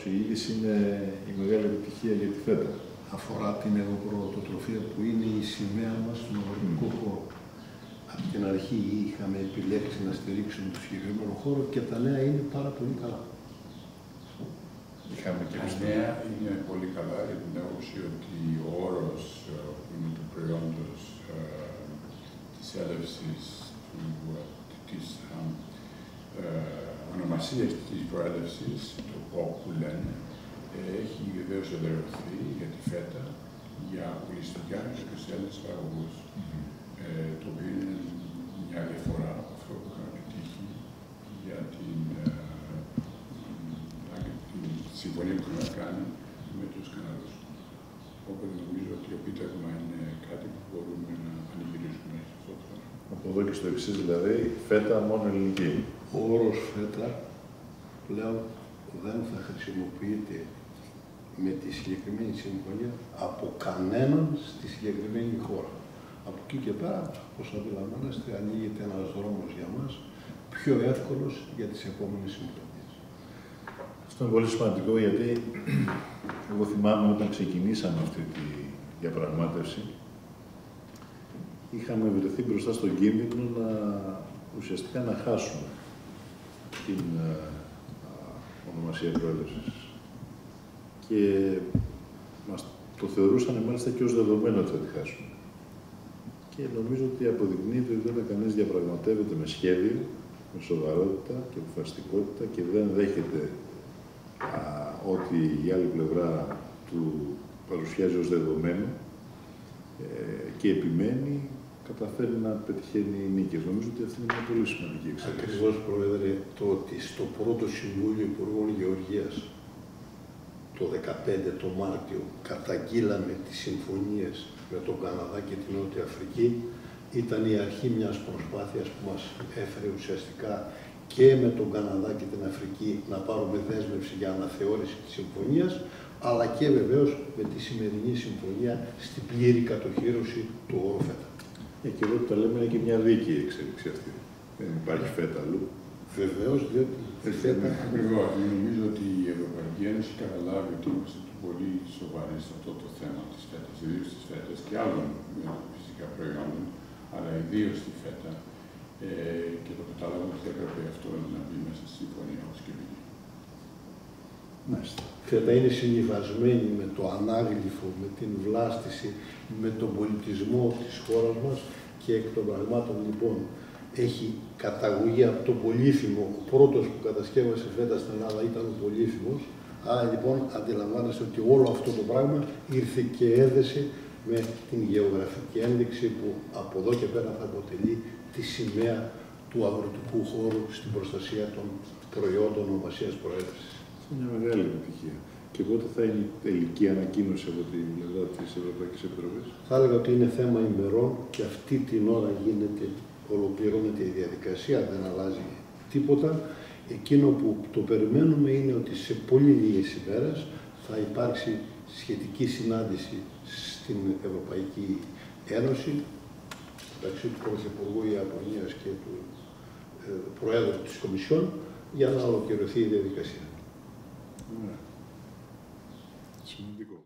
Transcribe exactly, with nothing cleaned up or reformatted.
άκουσε η είδηση, είναι η μεγάλη επιτυχία για τη φέτα. Αφορά την εγωπροδοτοτροφία που είναι η σημαία μας στον αγροτικό mm. χώρο. Από την αρχή είχαμε επιλέξει να στηρίξουμε το συγκεκριμένο χώρο και τα νέα είναι πάρα πολύ καλά. Είχαμε και τα νέα είναι πολύ καλά για την άποψη ότι ο όρος που είναι του προϊόντος ε, της έλευσης, της ε, ονομασίας της προέλευσης, το πόπ που λένε, έχει βεβαίως εδραιωθεί για τη φέτα για ολιστικά και τους παραγωγούς. Mm-hmm. ε, το οποίο είναι μια διαφορά από αυτό που είχαμε πετύχει για την, ε, την συμφωνία που είχαμε κάνει με τους Καναδούς. Οπότε νομίζω ότι το επίτευγμα είναι κάτι που μπορούμε να πανηγυρίσουμε σε αυτό το θέμα. Από εδώ και στο εξής, δηλαδή, φέτα μόνο ελληνική. Ο όρος φέτα πλέον δεν θα χρησιμοποιείται με τη συγκεκριμένη συμφωνία από κανέναν στη συγκεκριμένη χώρα. Από εκεί και πέρα, όπως αντιλαμβάνεστε, ανοίγεται ένας δρόμος για μας πιο εύκολος για τις επόμενες συμφωνίες. Αυτό είναι πολύ σημαντικό, γιατί εγώ θυμάμαι όταν ξεκινήσαμε αυτή τη διαπραγμάτευση, είχαμε βρεθεί μπροστά στον κίνδυνο να ουσιαστικά να χάσουμε την α, ονομασία προέλευσης. Και μας το θεωρούσαν μάλιστα και ως δεδομένο ότι θα τη χάσουμε. Και νομίζω ότι αποδεικνύεται ότι όταν κανείς διαπραγματεύεται με σχέδιο, με σοβαρότητα και αποφασιστικότητα και δεν δέχεται α, ότι η άλλη πλευρά του παρουσιάζει ως δεδομένο ε, και επιμένει, καταφέρει να πετυχαίνει νίκες. Νομίζω ότι αυτή είναι μια πολύ σημαντική εξέλιξη. Ακριβώς, Πρόεδρε, το ότι στο πρώτο Συμβούλιο Υπουργών Γεωργίας το δύο χιλιάδες δεκαπέντε, το Μάρτιο, καταγγείλαμε τις συμφωνίες με τον Καναδά και την Νότια Αφρική. Ήταν η αρχή μιας προσπάθειας που μας έφερε ουσιαστικά και με τον Καναδά και την Αφρική να πάρουμε δέσμευση για αναθεώρηση της συμφωνίας, αλλά και βεβαίως με τη σημερινή συμφωνία στην πλήρη κατοχύρωση του όρου φέτα. Ε, και εδώ που τα λέμε είναι και μια δίκαιη εξέλιξη αυτή. Δεν υπάρχει φέτα αλλού. Βεβαίως, διότι η φέτα... Ακριβώς. Νομίζω ότι η Ευρωπαϊκή Ένωση καταλάβει ότι είμαστε πολύ σοβαροί σε αυτό το θέμα της φέτας, ιδίως της φέτας και άλλων φυσικά προϊόντων, αλλά ιδίως τη φέτα. Ε, και το κατάλαβα ότι έπρεπε αυτό να μπει μέσα στη συμφωνία όπως και μπήκε. Η φέτα είναι συμβιβασμένη με το ανάγλυφο, με την βλάστηση, με τον πολιτισμό της χώρας μας και εκ των πραγμάτων λοιπόν έχει καταγωγή από τον Πολύφημο. Ο πρώτος που κατασκεύασε φέτα στην Ελλάδα ήταν ο Πολύφημος. Άρα λοιπόν αντιλαμβάνεστε ότι όλο αυτό το πράγμα ήρθε και έδεσε με την γεωγραφική ένδειξη που από εδώ και πέρα θα αποτελεί τη σημαία του αγροτικού χώρου στην προστασία των προϊόντων ονομασίας προέλευσης. Είναι μια μεγάλη επιτυχία. Και πότε θα είναι η τελική ανακοίνωση από την πλευρά της Ευρωπαϊκής Επιτροπής? Θα έλεγα ότι είναι θέμα ημερών και αυτή την ώρα γίνεται, ολοκληρώνεται η διαδικασία, δεν αλλάζει τίποτα. Εκείνο που το περιμένουμε είναι ότι σε πολύ λίγες ημέρες θα υπάρξει σχετική συνάντηση στην Ευρωπαϊκή Ένωση μεταξύ του Πρωθυπουργού Ιαπωνίας και του ε, Προέδρου της Κομισιόν για να ολοκληρωθεί η διαδικασία. Ναι. Σημαντικό.